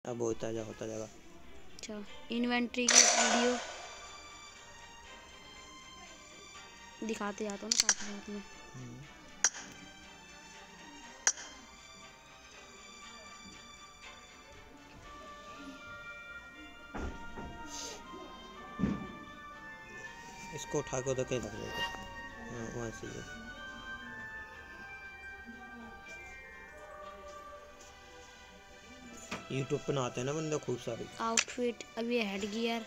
अब होता जाएगा। अच्छा, इन्वेंट्री की वीडियो दिखाते जाता हूँ ना साथ साथ में। इसको उठा के उधर कहीं रख देगा। हाँ वहाँ से ही है। यूट्यूब पे ना आते हैं ना बंदे खूब सारे। आउटफिट अभी हेड गियर।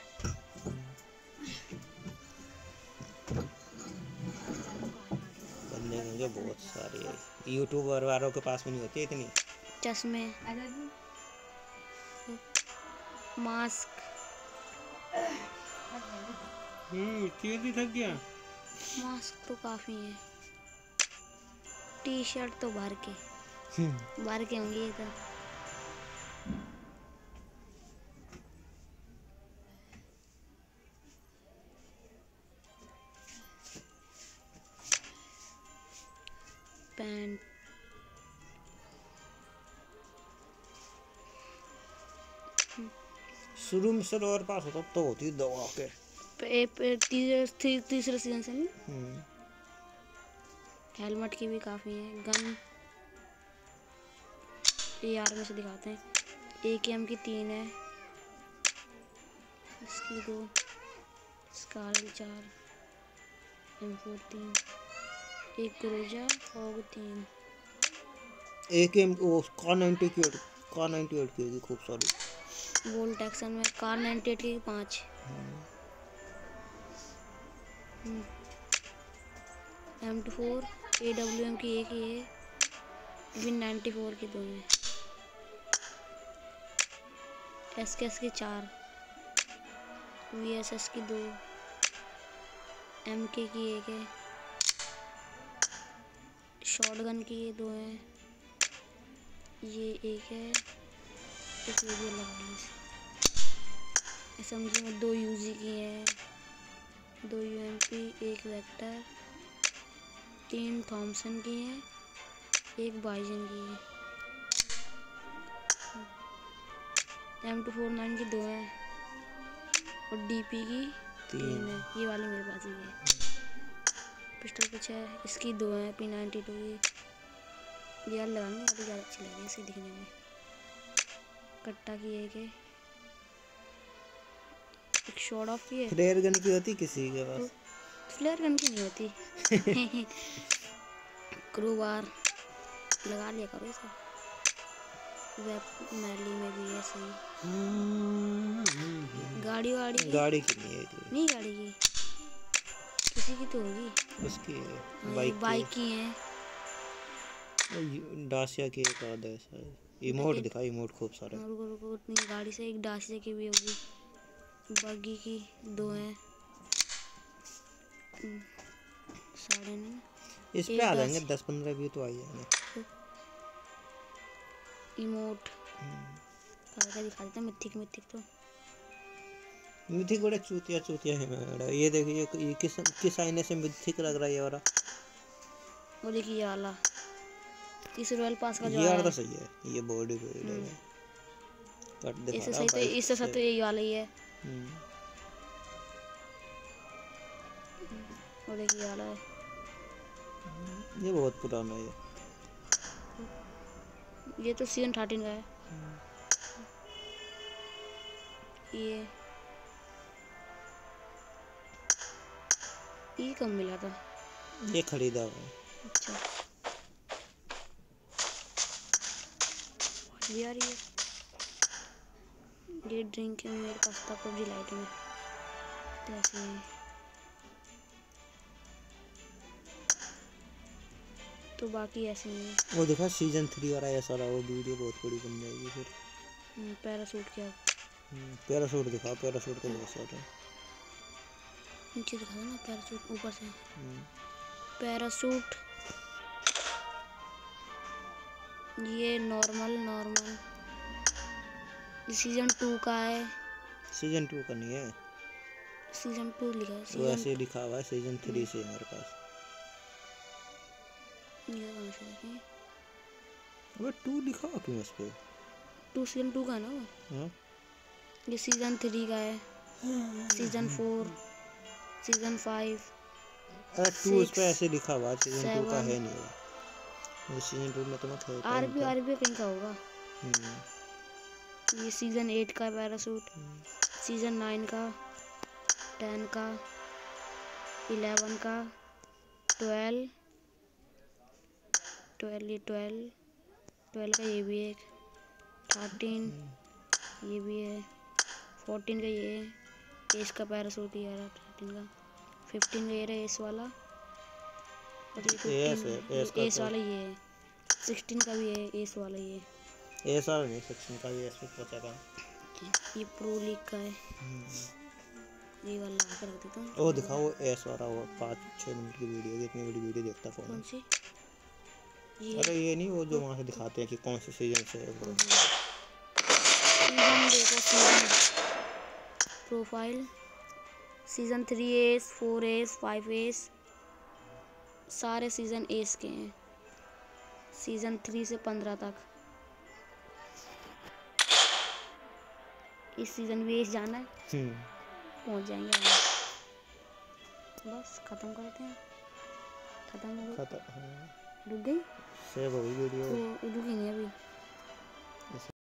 बंदे होंगे बहुत सारे है। यूट्यूबर वालों के पास में नहीं होती इतनी। चश्मे, मास्क। चीज़ थक गया। मास्क तो काफी है। टी शर्ट तो भर के होंगे ये तो। पैंट, शुरू में सर और पास होता तो होती दवा के। तीसरे सीजन से नहीं। हेलमेट की भी काफ़ी है। गन AR में से दिखाते हैं। AKM की 3 है, इसकी 2, स्कार 4, M4 3, एक क्रूजर और 3। AKM वो कार 98 की होगी खूब सारी। वोल्ट एक्शन में कार 98 की 5। M24 AWM की 1 ही है। विन 94 की 2 है। SKS की 4, VSS की 2, MK की 1 है, शॉटगन की ये 2 है, ये 1 है, एक वीडियो लगा ली। SMG में 2 UZ की है, 2 UMP, 1 वेक्टर, 3 थॉमसन की है, 1 बाइजन की है। M249 की 2 है और DP की 3 है। ये वाली मेरे पास ही है। पिस्टल कुछ है, इसकी 2 है P92 की। यार लगानी है ज़्यादा अच्छी लग रही है इसकी दिखने में। कट्टा की 1 है, एक शॉट ऑफ की है। फ्लेयर गन की होती किसी के पास? फ्लेयर गन की नहीं होती। क्रूबार लगा लिया करो इसे। वेब मैली में भी है सही। गाड़ी गाड़ी की नहीं है नहीं, गाड़ी की किसी की तो होगी। उसकी है। हाँ, बाइक की है। डासिया की एक आध है शायद। इमोट दिखा, इमोट खूब सारे। रुको रुको, उतनी गाड़ी से एक डासिया की भी होगी। बग्गी की 2 है। 9.5 इस पे आ जाएंगे 10-15 व्यू तो आ जाएंगे। इमोट क्या दिखा देता मिथिक तो। मिथिक बड़ा चूतिया है मेरा। ये देखिए ये किस आईने से मिथिक लग रहा है ये वाला। वो देखिए ये वाला इस रॉयल पास का जो ये आया वाला है। सही है। ये बॉडी बिल्ड है। कट दिखा इससे रहा सही तो बाइक इससे से। तो यही वाला ही है। और देखिए ये वाला है। ये बहुत पुराना है। ये तो सीजन 13 का है। ये कब मिला था? ये खरीदा हुआ। अच्छा, ये आ रही है। ये ड्रिंक है मेरे पास था PUBG लाइट में तो ऐसे ही। तो बाकी ऐसे ही है। वो देखा सीजन 3 वाला ऐसा रहा। वो वीडियो बहुत बड़ी बन जाएगी फिर। पैराशूट क्या पैराशूट दिखा। पैराशूट का बहुत सारा नीचे दिखा ना, पैराशूट ऊपर से। पैराशूट ये नॉर्मल सीजन 2 का है। सीजन 2 का नहीं है। सीजन 2 लिखा है। वो ऐसे लिखा हुआ है सीजन 3 से हमारे पास। ये कौन सा है? अबे 2 लिखा क्यों इस पे? सीजन 2 का है ना वो? हाँ? ये सीजन 3 का है, सीजन 4, सीजन 5, अरे 2 उस पे ऐसे लिखा हुआ, सीजन 2 का 7। है नहीं वो। ये सीजन 2 में तो मत है आरबी कहीं का होगा। ये सीजन 8 का पैराशूट, सीजन 9 का, 10 का, 11 का, 12 का ये भी है, 13 ये भी है, 14 का ये है, एस का पैराशूट ये रहा 13 का, 15 का ये रहा एस वाला, और ये 15 एस वाला ये है, 16 का भी है एस वाला ये एस वाला नहीं, 16 का भी एस पे पहुंचा था। ये प्रो लीग का है। ये वाला लगा कर रख देता हूँ। वो दिखाओ वो एस वाला, वो 5-6 मिनट की वीडियो, इतनी बड़ी वीडियो देखता कौन? कौन सी? अरे ये नहीं, वो जो वहाँ से दिखाते हैं कि कौन से सीजन से है वो। सीजन देखो, season profile, season 3 S, 4 S, 5 S, सारे सीजन एस के हैं, सीजन 3 से 15 तक। इस सीजन भी एस जाना है, पहुंच जाएंगे हम। बस खत्म करते हैं, खत्म हो गई, रुक गई, सेव हो गई वीडियो। रुकी नहीं अभी।